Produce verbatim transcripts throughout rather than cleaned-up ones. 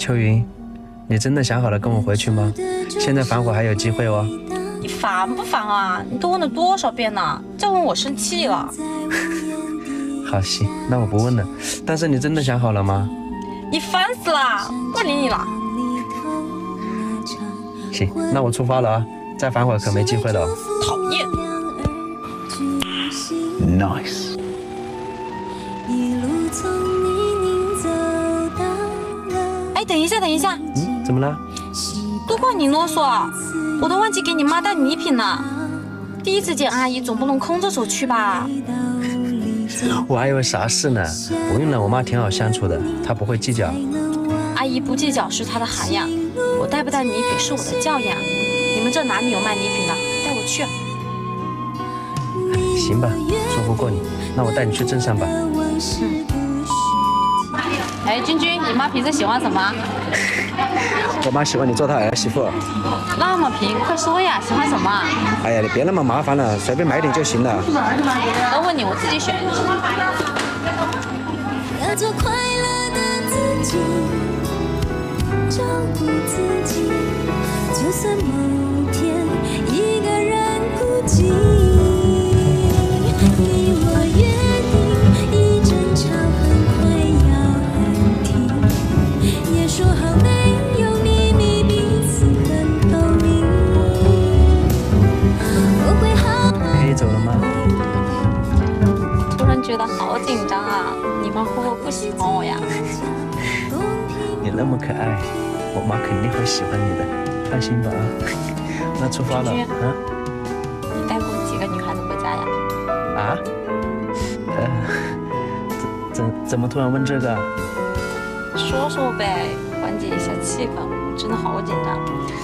秋云，你真的想好了跟我回去吗？现在反悔还有机会哦。 你烦不烦啊？你都问了多少遍了，再问我生气了。 好，行，那我不问了。但是你真的想好了吗？ 你烦死了，不理你了。 行，那我出发了啊，再反悔可没机会了。 讨厌。 Nice。 哎，等一下，等一下。 嗯，怎么了？ 都怪你啰嗦，我都忘记给你妈带礼品了。第一次见阿姨，总不能空着手去吧？ 我还以为啥事呢，不用了，我妈挺好相处的，她不会计较。 阿姨不计较是她的涵养，我带不带礼品是我的教养。你们这哪里有卖礼品的？带我去。 行吧，说不过你，那我带你去镇上吧。 嗯。哎，君君，你妈平时喜欢什么？ 我妈喜欢你做她儿媳妇。 那么平，快说呀，喜欢什么？ 哎呀，你别那么麻烦了，随便买点就行了。 都问你，我自己选。 要做快乐的自己，照顾自己，就算某天一个人孤寂。你我约定，一争吵很快要喊停，也说好没有秘密，彼此很透明。我会好好。 可以走了吗？ 突然觉得好紧张啊！你妈会不会不喜欢我呀？ 你那么可爱，我妈肯定会喜欢你的，放心吧。那出发了啊？ 你带过几个女孩子回家呀？ 啊？呃，怎怎怎么突然问这个？ 说说呗，缓解一下气氛，我真的好紧张。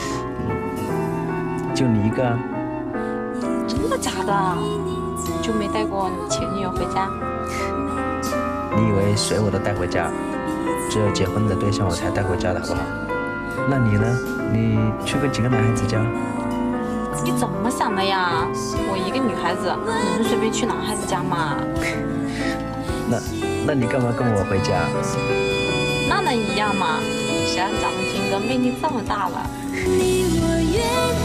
就你一个？ 真的假的？就没带过你前女友回家？ 你以为谁我都带回家？只有结婚的对象我才带回家的好不好？那你呢？你去过几个男孩子家？ 你怎么想的呀？我一个女孩子能随便去男孩子家吗？ 那那你干嘛跟我回家？ 那能一样吗？谁让咱们军哥魅力这么大了？ 你我约